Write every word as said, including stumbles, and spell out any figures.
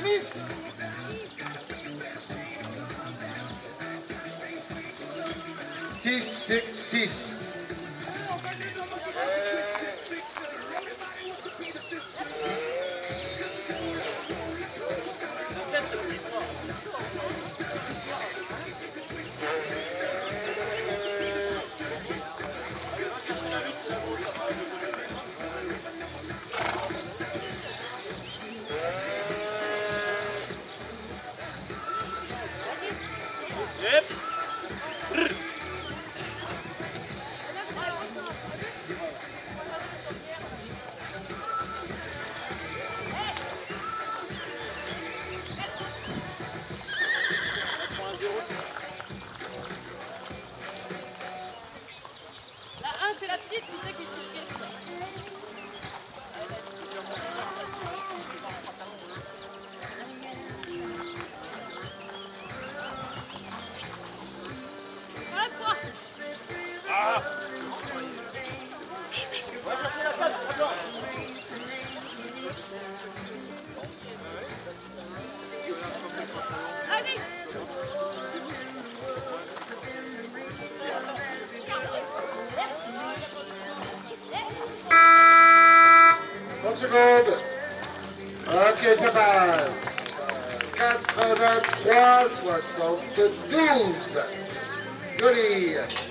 six, six, six. C'est la petite, tu sais, qui touche quelque chose. Voilà trois. Ah. Allez. trente secondes. Ok, ça passe. quatre-vingt-trois soixante-douze. Joli.